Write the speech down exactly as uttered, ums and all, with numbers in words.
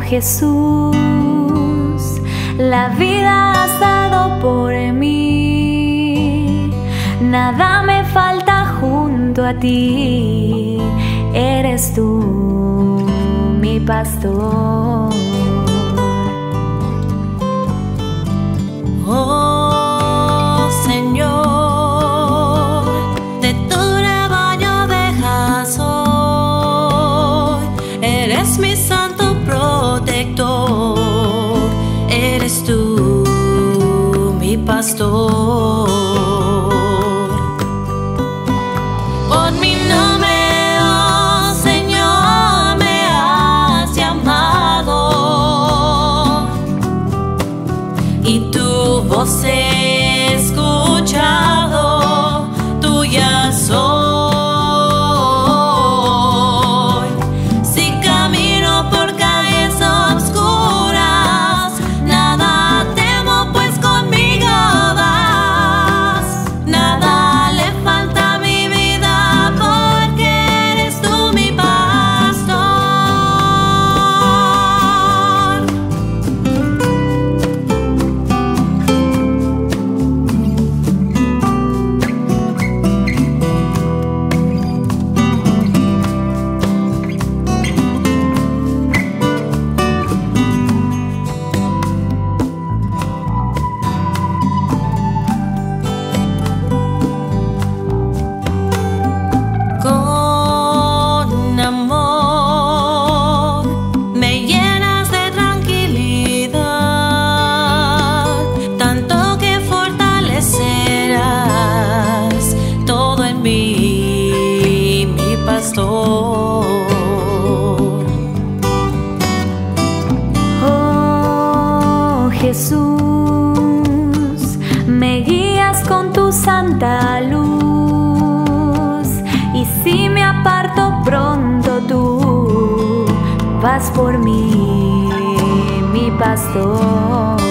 Jesús, la vida has dado por mí, nada me falta junto a ti, eres tú mi pastor. Oh Señor, de tu rebaño dejas hoy, eres mi santo protector, eres tú mi pastor. Por mi nombre, oh Señor, me has llamado y tu voz he escuchado, tuya soy. Si camino por calles obscuras, nada temo, pues conmigo vas. Nada le falta a mi vida, porque eres tú mi pastor. Con amor me llenas de tranquilidad, tanto que fortalecerás todo en mí, mi pastor. Oh Jesús, me guías con tu santa luz, y si me aparto pronto tú vas por mí, mi pastor.